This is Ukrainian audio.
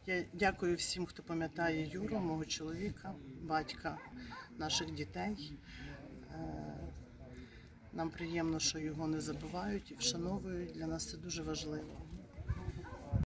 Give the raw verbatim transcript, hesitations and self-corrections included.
Я дякую всім, хто пам'ятає Юру, мого чоловіка, батька наших дітей. Нам приємно, що його не забувають і вшановують. Для нас це дуже важливо.